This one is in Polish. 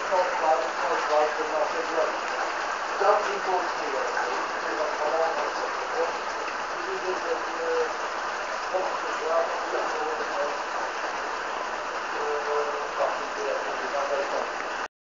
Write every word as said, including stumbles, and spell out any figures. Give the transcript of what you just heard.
są otwarte, otwarte nasze drogi. Tam importujemy. Chyba samochód, i widzę, że